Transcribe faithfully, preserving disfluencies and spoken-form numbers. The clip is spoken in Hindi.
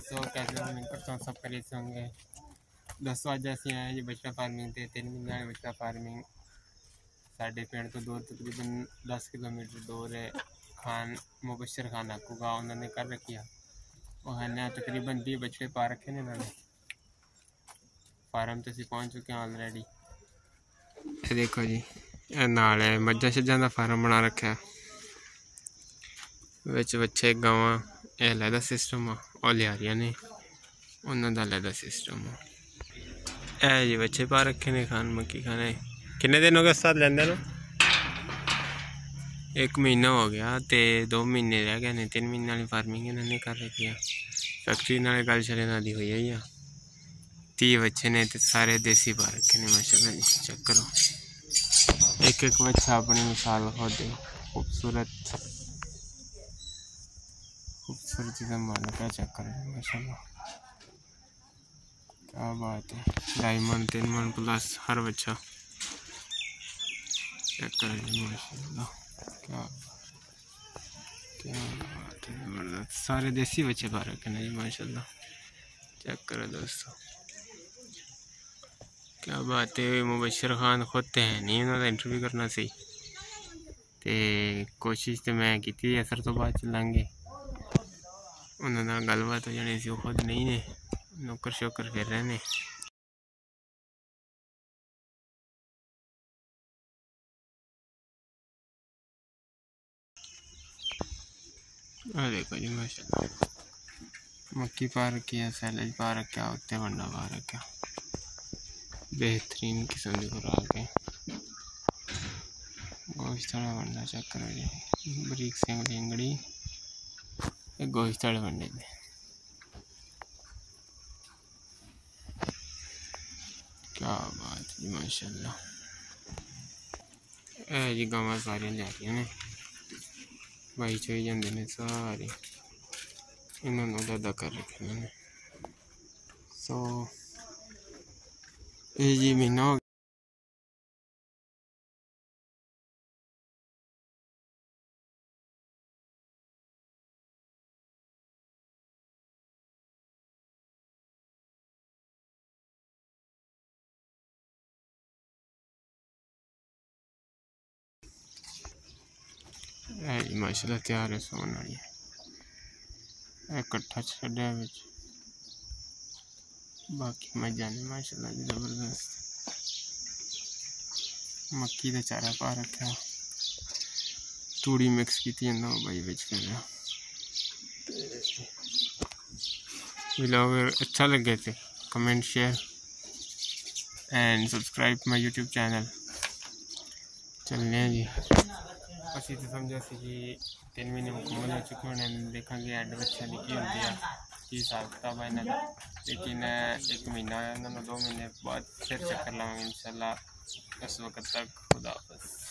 दोस्तों, कैसे उम्मीद करता हूँ सब खरीद से होंगे। दोस्तों आज ऐसे आए जी बछड़ा फार्मिंग थे तीन महीने वाली बछड़ा फार्मिंग साढ़े पिंड तो दूर तकरीबन दस किलोमीटर दूर है। खान मुबशर खान आपको गाँव उन्होंने कर रखी है। वो है ना तकरीबन भी बछड़े पा रखे ने इन्होंने। फार्म तो असी पहुँच चुके हैं ऑलरेडी। देखो जी नाल है मज्झां शज्जां दा फार्म बना रखा है। विच बच्चे गावां यह अलहदा सिस्टम आ और लियारियां ने उन्हों का अलहदा सिस्टम आ। ए जी बच्चे पा रखे ने खान मक्की खाने। किन्ने दिन हो गए साथ लेंदे नु? एक महीना हो गया तो दो महीने रह गए ने। तीन महीने वाली फार्मिंग इन्होंने कर रखी है। फैक्ट्री नाल गल छड़े ना दी हुई है। तीह बच्चे ने तो सारे देसी पा रखे ने माशाल्लाह जी। चेक करो एक एक बच्चा अपनी मिसाल खुद दे। खूबसूरत खूबसूरती का मान क्या चेक करो माशाल्लाह क्या बात है। ढाई मन तीन मन प्लस हर बच्चा चेक करो जी माशाल्लाह क्या क्या बात है। जबरदस्त सारे देसी बच्चे पा रखे हैं जी माशाल्लाह। चेक करो दोस्तों क्या बात है। मुबशर खान खुद तो है नहीं उन्होंने इंटरव्यू करना सी ते कोशिश तो मैं की असर तो बाद चलांगे उन्होंने गलबात हो जानी सी। खुद नहीं ने नौकर शोकर फिर रहे ने। देखो जी माशाल्लाह मक्की पा रखी है, सैलज पा रखा, उत्ते वंडा पा रखा। बेहतरीन किस्म की खुराक है। गोश्त वाला वंडा चेक करो जी बरीक सिंगड़ी इंगड़ी गोश्त वाले वंडे में क्या बात जी माशाल्लाह। ए जी गावां सारियां जा रही ने भाई चोई जाते ने सारे इन्होंने अदा कर रखे ने। सो ये जी महीना हो गया माशाल्लाह तैयार है सोने वाली कट्ठा छड्या विच बाकी मज्झां ने माशाल्लाह जी जबरदस्त। मक्की का चारा पा रखा तूड़ी मिक्स की भाई बिच कर रहा। व्लॉग अच्छा लगे थे comment share and subscribe my YouTube channel. चलने जी असी तो समझा सी कि तीन महीने मुकम्मल हो चुके होने। देखा एंड बच्चा की की होंगी है की हिसाब किताब है इन्हों का। लेकिन एक महीना होया इन्होंने दो महीने बाद फिर चक्कर लावांगे इंशाल्लाह। उस वक्त तक खुदा हाफिज़।